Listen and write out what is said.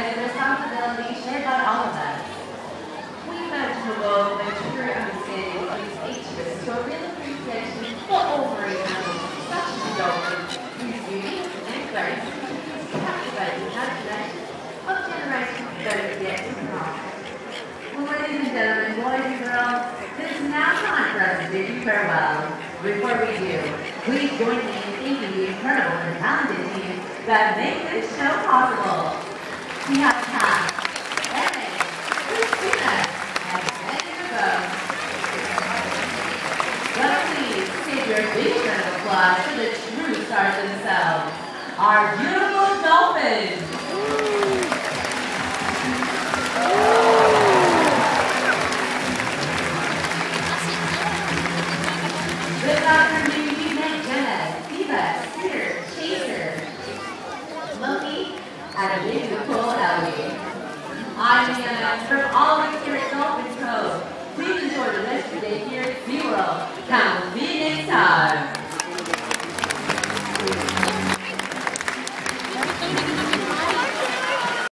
It's a responsibility shared by all of us. We hope to promote a true understanding of these ages to a real appreciation for over a such as adulthood, whose beauty and grace captivate the imagination of generations better yet to come. Well, ladies and gentlemen, boys and girls, it is now time for us to bid you farewell. Before we do, please join me in thanking the incredible and talented team that make this show possible. We have Pat, Emily, Christina, and Betty DeVoe. But please give your big round of applause to the true stars themselves, our beautiful dolphins. This afternoon, we met Jenna, Diva, Peter, Chaser, Loki, and a beautiful Ellie. I'm Anna from all of us here at Dolphin Cove. Please enjoy the rest of your day here at SeaWorld. Come